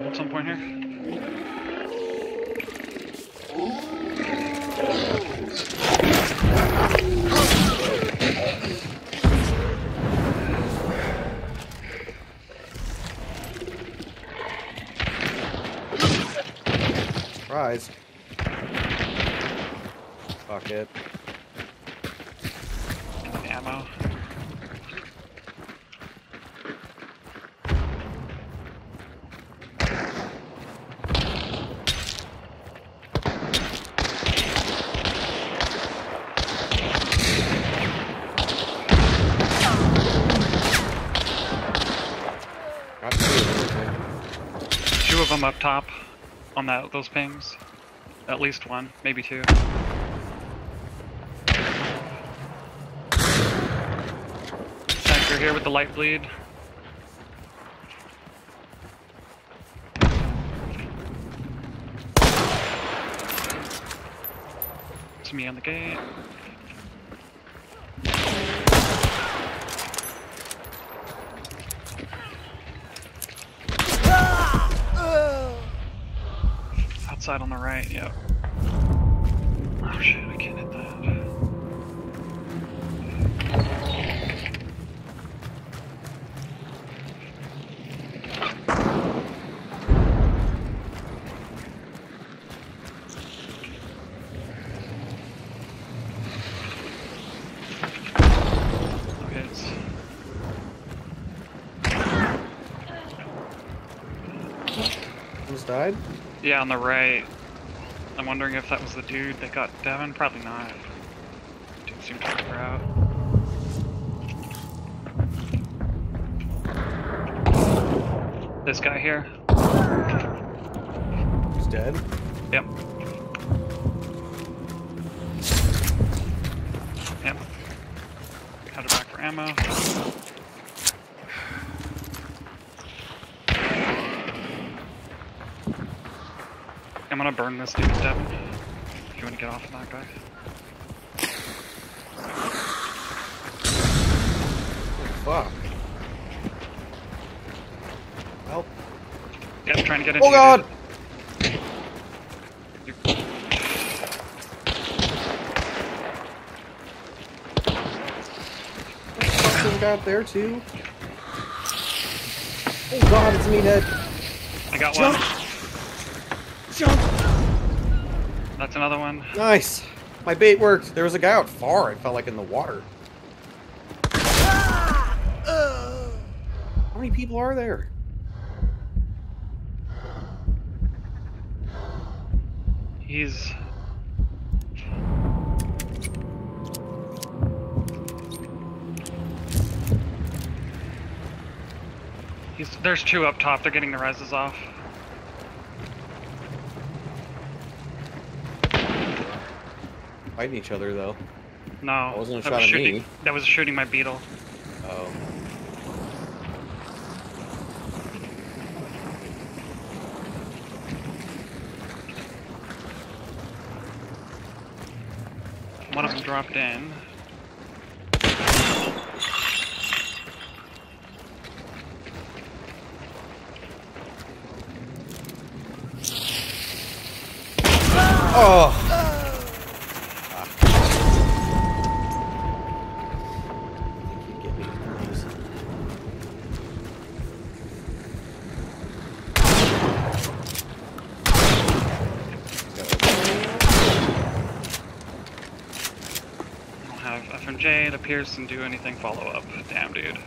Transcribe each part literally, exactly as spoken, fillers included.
at some point here. Surprise. Fuck it. Ammo. Got two. Two of them up top on that those pings. At least one, maybe two. Tanker here with the light bleed. It's me on the gate. Outside on the right, yep. Oh shit, I can't hit that. Okay, it's... Who's died? Yeah, on the right. I'm wondering if that was the dude that got Devin. Probably not. Dude seemed to figure out. This guy here. He's dead? Yep. Yep. Headed back for ammo. I'm gonna burn this dude, Devin. If you want to get off of that guy. Fuck. Help. Yep, trying to get into Oh god! you. Fuck, there's a guy up there too. Oh god, it's a meathead. I got Jump! one. Jump! That's another one. Nice! My bait worked. There was a guy out far, I felt like in the water. How many people are there? He's... He's... There's two up top. They're getting the reses off. Fighting each other though. No, That wasn't a that shot was at shooting. me. That was shooting my beetle. Oh. One of them dropped in. Oh! I don't have F M J, it appears, to do anything follow up. Damn, dude.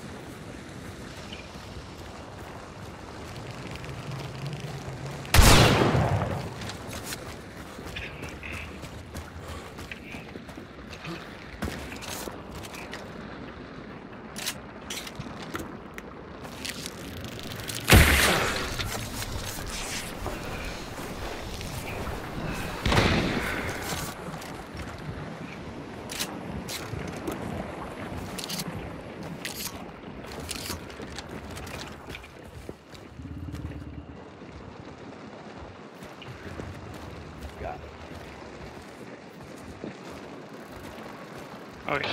Oh yeah.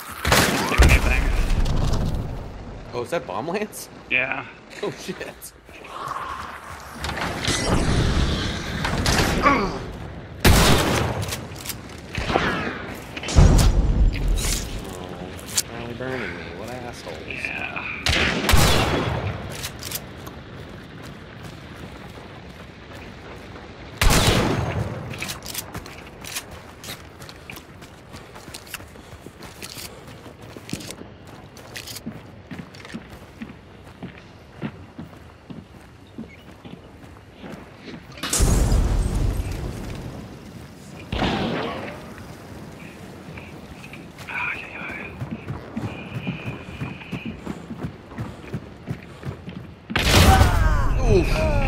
Oh. Do anything. Oh, is that bomb lance? Yeah. Oh shit. Finally burning me. What assholes. Yeah. Oof.